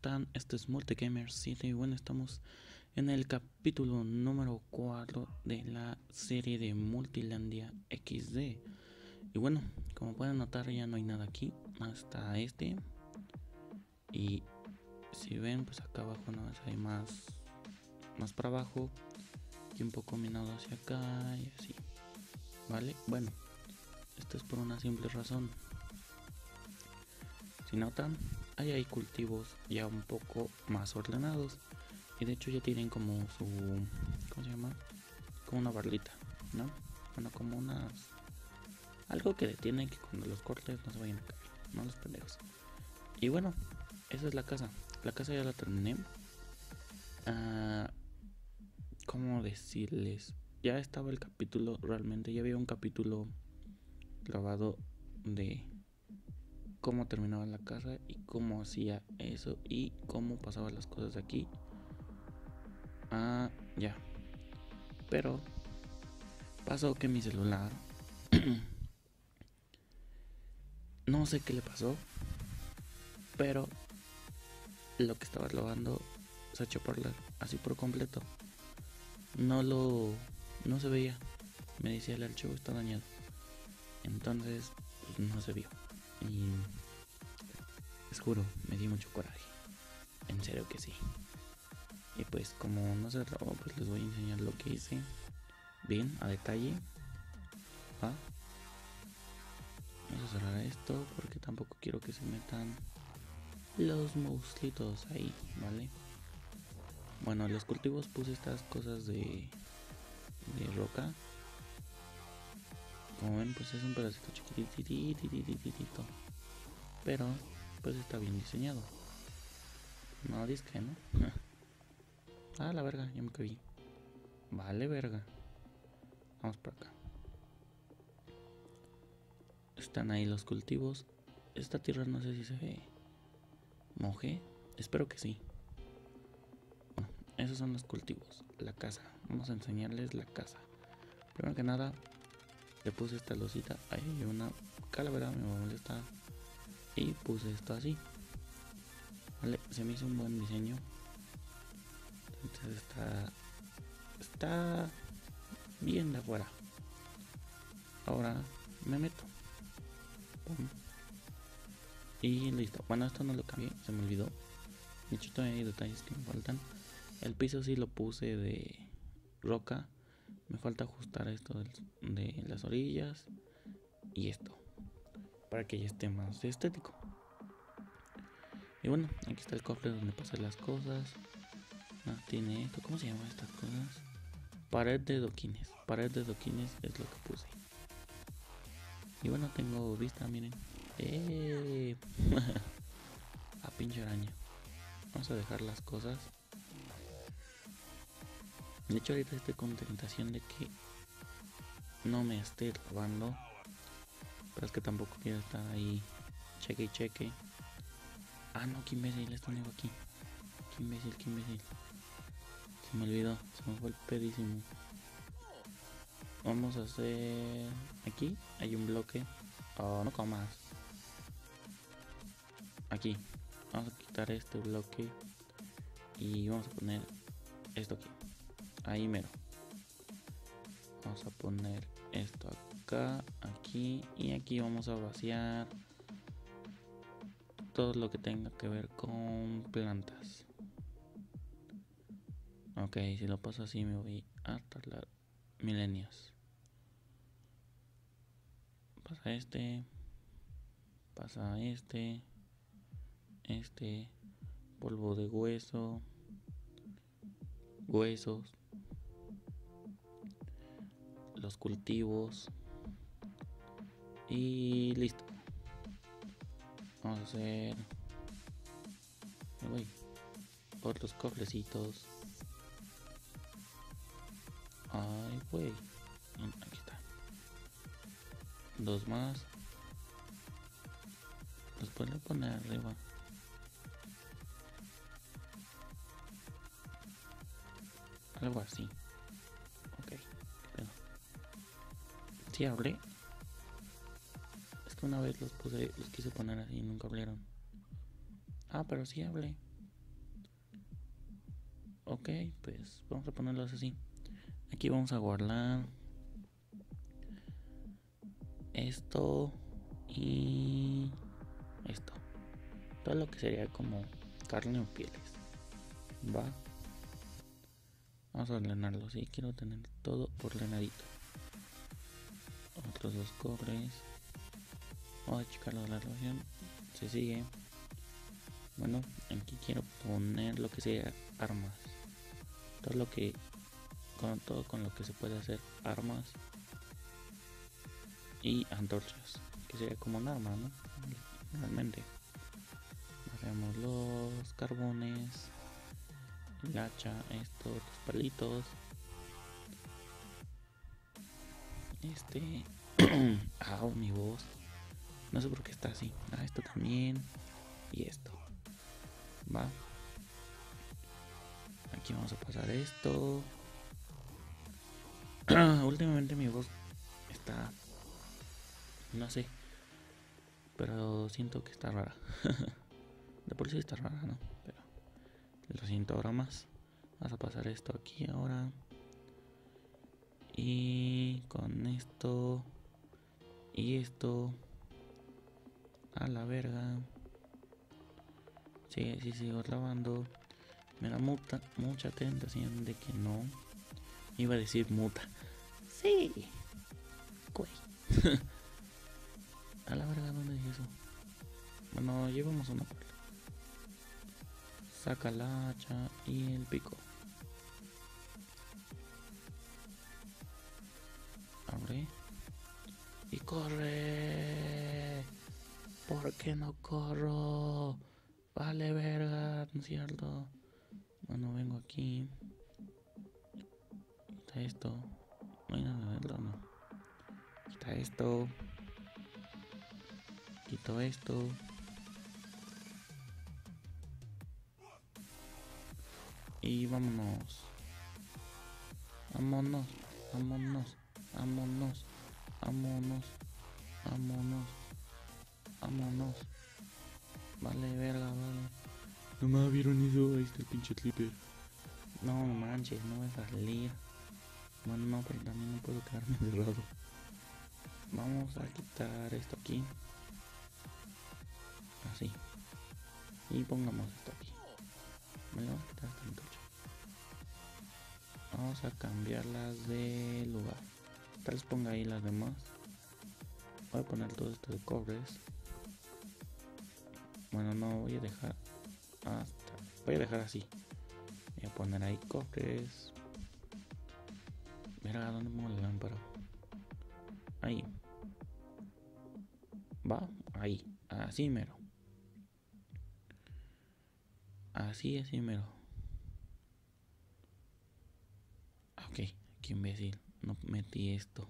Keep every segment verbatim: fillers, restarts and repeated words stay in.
están? Este es Multigamer siete y bueno, estamos en el capítulo número cuatro de la serie de Multilandia equis de. Y bueno, como pueden notar ya no hay nada aquí, hasta este. Y si ven, pues acá abajo no hay más, más para abajo y un poco minado hacia acá y así. Vale, bueno, esto es por una simple razón. Si notan, ahí hay cultivos ya un poco más ordenados y de hecho ya tienen como su, ¿cómo se llama? Como una barlita, ¿no? Bueno, como unas, algo que detiene que cuando los cortes no se vayan a caer, no los pendejos. Y bueno, esa es la casa. La casa ya la terminé. Ah, ¿cómo decirles? Ya estaba el capítulo, realmente ya había un capítulo grabado de cómo terminaba la casa y cómo hacía eso y cómo pasaban las cosas de aquí. Ah, ya. Pero pasó que mi celular no sé qué le pasó, pero lo que estaba grabando se echó a perder así por completo. No lo no se veía. Me decía el archivo está dañado. Entonces pues, no se vio. Y les juro, me dio mucho coraje. En serio que sí. Y pues como no se grabó, pues les voy a enseñar lo que hice. Bien, a detalle. ¿Va? Vamos a cerrar esto porque tampoco quiero que se metan los monstruitos ahí, ¿vale? Bueno, los cultivos puse estas cosas de, de roca. Como ven, pues es un pedacito chiquititititititito. Pero, pues está bien diseñado. No disque, ¿no? Ah, la verga, ya me caí. Vale, verga. Vamos por acá. Están ahí los cultivos. Esta tierra no sé si se ve moje. Espero que sí. Bueno, esos son los cultivos. La casa. Vamos a enseñarles la casa. Primero que nada, le puse esta losita. Ahí hay una calavera, me molesta. Y puse esto así. Vale, se me hizo un buen diseño. Entonces está. Está bien de afuera. Ahora me meto. Pum. Y listo. Bueno, esto no lo cambié, se me olvidó. De hecho, todavía hay detalles que me faltan. El piso sí lo puse de roca. Me falta ajustar esto de las orillas y esto para que ya esté más estético. Y bueno, aquí está el cofre donde pasé las cosas. Ah, tiene esto, ¿cómo se llama estas cosas? Pared de doquines. Pared de doquines es lo que puse. Y bueno, tengo vista, miren. ¡Eh! A pinche araña. Vamos a dejar las cosas. De hecho, ahorita estoy con tentación de que no me esté robando. Pero es que tampoco quiero estar ahí cheque y cheque. Ah, no, qué imbécil, esto no iba aquí. Qué imbécil, qué imbécil. Se me olvidó, se me fue el pedísimo. Vamos a hacer... Aquí hay un bloque. Oh, no comas. Aquí. Vamos a quitar este bloque. Y vamos a poner esto aquí. Ahí mero. Vamos a poner esto acá, aquí y aquí vamos a vaciar todo lo que tenga que ver con plantas. Ok, si lo paso así me voy a tardar milenios. Pasa este, pasa este, este, polvo de hueso, huesos, los cultivos y listo. Vamos a hacer uy, otros cofrecitos. Ay, güey. Aquí está. Dos más. Los puedo poner arriba. Algo así. Ok. Pero sí hablé. Es que una vez los puse, los quise poner así y nunca hablaron. Ah, pero sí hablé. Ok, pues vamos a ponerlos así. Aquí vamos a guardar esto y esto. Todo lo que sería como carne o pieles. Va. Vamos a ordenarlo, sí, quiero tener todo ordenadito. Otros dos cobres. Vamos a checar la relación. Se sigue. Bueno, aquí quiero poner lo que sea armas. Todo lo que con todo con lo que se puede hacer armas y antorchas, que sería como un arma, ¿no? Realmente. Hacemos los carbones, el hacha, estos, los palitos. Este. Ah, mi voz. No sé por qué está así. Ah, esto también. Y esto. Va. Aquí vamos a pasar esto. Últimamente mi voz está. No sé. Pero siento que está rara. De por sí está rara, ¿no? Pero lo siento ahora más. Vamos a pasar esto aquí ahora. Y con esto. Y esto. A la verga. Sí, sí, sigo grabando. Me da muta, mucha tentación de que no. Iba a decir muta. Sí. Güey. A la verga, ¿dónde dije eso? Bueno, llevamos una cuerda. Saca la hacha y el pico. Abre. Y corre. ¿Por qué no corro? Vale verga, ¿no es cierto? Bueno, vengo aquí. Quita esto. No hay nada dentro, no. Quita esto. Quito esto. Y vámonos. Vámonos. Vámonos. Vámonos. Vámonos. Vámonos. Vámonos. Vale, verga, vale. No me vieron eso. Ahí está el pinche clipper. No manches, no voy a salir. Bueno, no, pero también no puedo quedarme encerrado. Vamos a quitar esto aquí. Así. Y pongamos esto aquí. Me lo vamos a quitar esta antorcha. Vamos a cambiarlas de lugar. Tal vez ponga ahí las demás. Voy a poner todo esto de cobres. Bueno, no voy a dejar hasta. Voy a dejar así. Voy a poner ahí cobres. Mira, ¿dónde pongo la lámpara? Ahí. Va, ahí. Así mero. Así, así mero. Ok, qué imbécil. No metí esto.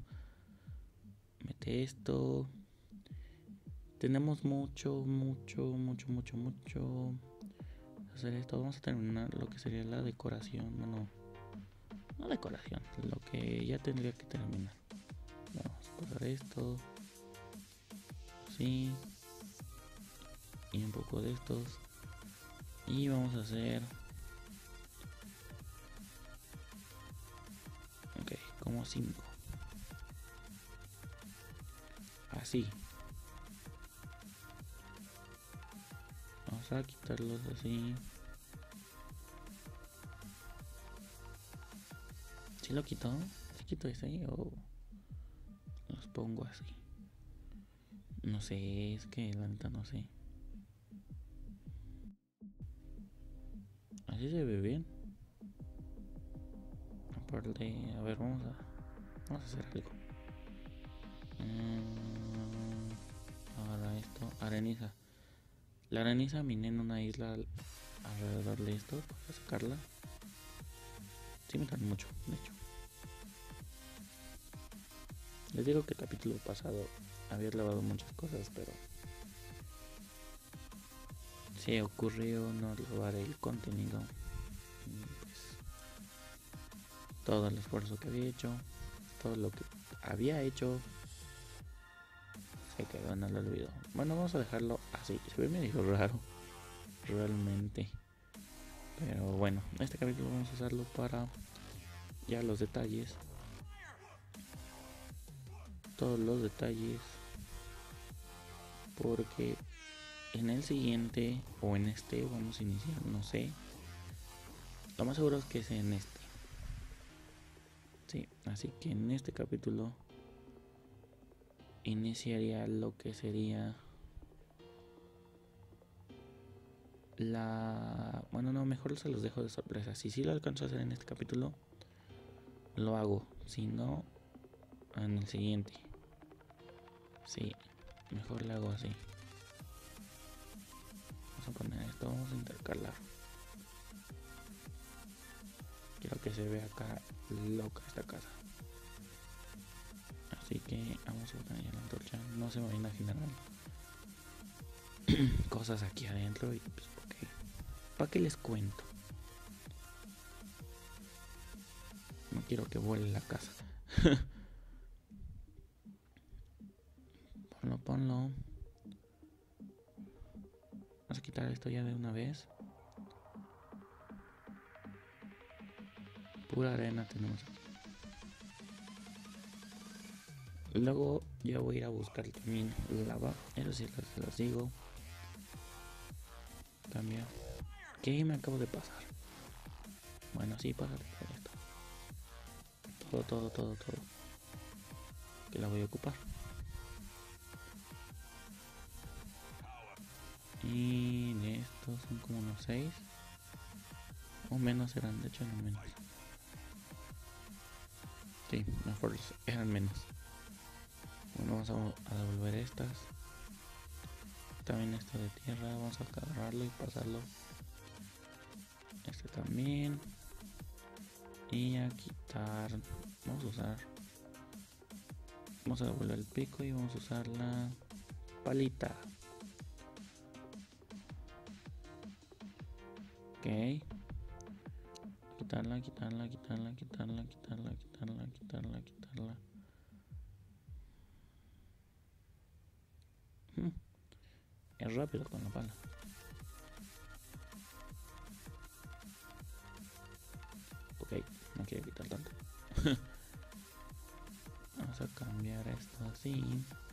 Metí esto. Tenemos mucho, mucho, mucho, mucho, mucho. Hacer esto. Vamos a terminar lo que sería la decoración. Bueno, no decoración. Lo que ya tendría que terminar. Vamos a pasar esto. Así. Y un poco de estos. Y vamos a hacer. Ok, como cinco. Así. Vamos a quitarlos así. ¿Sí lo quito? ¿Sí quito ese o los pongo así? No sé, es que la neta no sé. Así se ve bien. Aparte, a ver, vamos a vamos a hacer algo. Mm, ahora esto, areniza. La areniza miné en una isla alrededor de esto para sacarla. Sí me tardó mucho, de hecho. Les digo que el capítulo pasado había lavado muchas cosas, pero se ocurrió no lavar el contenido. Pues, todo el esfuerzo que había hecho, todo lo que había hecho, se quedó en el olvido. Bueno, vamos a dejarlo así. Se ve medio raro, realmente. Pero bueno, este capítulo vamos a usarlo para ya los detalles. Todos los detalles. Porque en el siguiente o en este vamos a iniciar, no sé. Lo más seguro es que sea en este. Sí, así que en este capítulo iniciaría lo que sería la... Bueno, no, mejor se los dejo de sorpresa. Si sí lo alcanzo a hacer en este capítulo, lo hago. Si no, en el siguiente. Sí, mejor lo hago así. Vamos a poner esto, vamos a intercalar. Quiero que se vea acá loca esta casa. Así que vamos a poner ya la antorcha. No se me vayan a imaginar cosas aquí adentro y pues porque... ¿Para qué les cuento? No quiero que vuele la casa. Ponlo, ponlo. Vamos a quitar esto ya de una vez. Pura arena tenemos aquí. Luego ya voy a ir a buscar también lava. Eso sí se los digo. Cambia. ¿Qué me acabo de pasar? Bueno, sí, pásate por esto. Todo, todo, todo, todo. Que la voy a ocupar. Y de estos son como unos seis. O menos eran, de hecho eran menos. Sí, mejor eran menos. Bueno, vamos a, a devolver estas. También esto de tierra, vamos a agarrarlo y pasarlo. Este también. Y a quitar. Vamos a usar. Vamos a devolver el pico y vamos a usar la palita. Ok. Quitarla, quitarla, quitarla, quitarla, quitarla, quitarla, quitarla, quitarla. Hmm. Es rápido con la pala. Ok, no quiero quitar tanto. Vamos a cambiar esto así.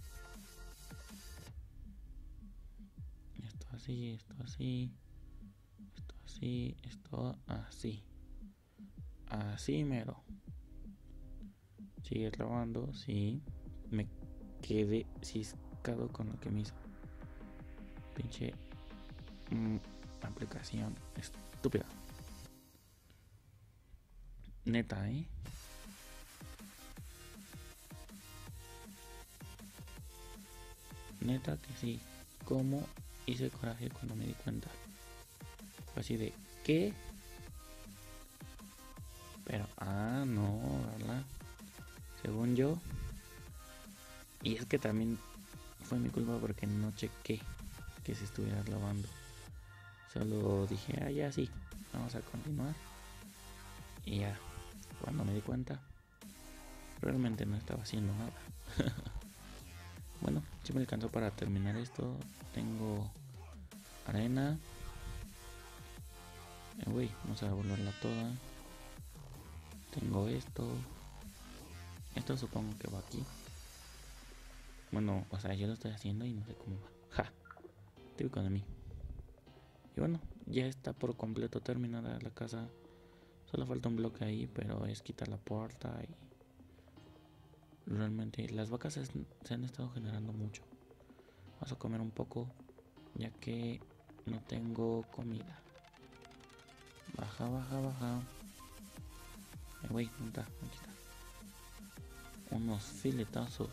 Esto así, esto así. Esto así, esto así. Así mero. Sigue trabajando, sí. Me quedé ciscado con lo que me hizo. Pinche mmm, aplicación estúpida. Neta, ¿eh? Neta que sí. ¿Cómo hice coraje cuando me di cuenta? Fue así de, ¿qué? Pero, ah, no, ¿verdad? Según yo. Y es que también fue mi culpa porque no chequé que se estuviera lavando. Solo dije, ah, ya sí, vamos a continuar. Y ya, cuando me di cuenta, realmente no estaba haciendo nada. Bueno, si me alcanzó para terminar esto. Tengo arena. Eh, Uy, vamos a devolverla toda. Tengo esto. Esto supongo que va aquí. Bueno, o sea, yo lo estoy haciendo y no sé cómo va. Ja, típico de mí. Y bueno, ya está por completo terminada la casa. Solo falta un bloque ahí, pero es quitar la puerta y... Realmente las vacas se, se han estado generando mucho. Vamos a comer un poco, ya que no tengo comida. Baja, baja, baja. Eh, wey, ¿dónde está? Aquí está. Unos filetazos.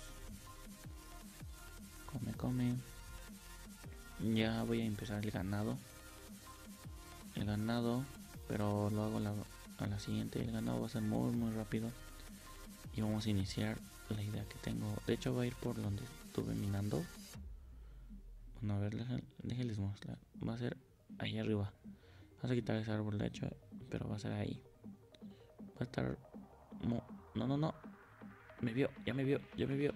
Come, come. Ya voy a empezar el ganado. El ganado, pero lo hago la, a la siguiente. El ganado va a ser muy, muy rápido. Y vamos a iniciar la idea que tengo. De hecho, va a ir por donde estuve minando. Bueno, a ver, déjenles mostrar. Va a ser ahí arriba. Vamos a quitar ese árbol, de hecho, pero va a ser ahí. Va a estar... No, no, no, no. Me vio, ya me vio, ya me vio.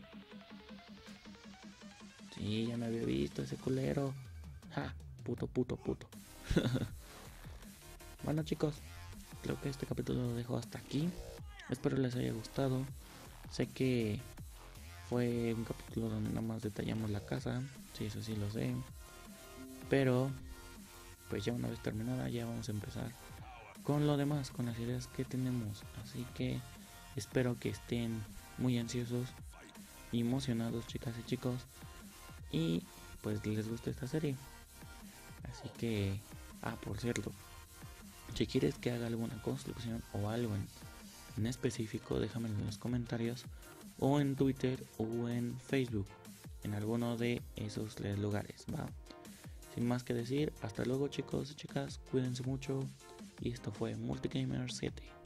Sí, ya me había visto ese culero. Ja, puto, puto, puto. Bueno chicos, creo que este capítulo lo dejo hasta aquí. Espero les haya gustado. Sé que fue un capítulo donde nada más detallamos la casa. Sí, eso sí lo sé. Pero pues ya una vez terminada ya vamos a empezar con lo demás, con las ideas que tenemos. Así que espero que estén muy ansiosos y emocionados, chicas y chicos, y pues les guste esta serie. Así que, ah, por cierto, si quieres que haga alguna construcción o algo en, en específico, déjamelo en los comentarios o en Twitter o en Facebook, en alguno de esos tres lugares, ¿va? Sin más que decir, hasta luego chicos y chicas, cuídense mucho y esto fue Multigamer siete.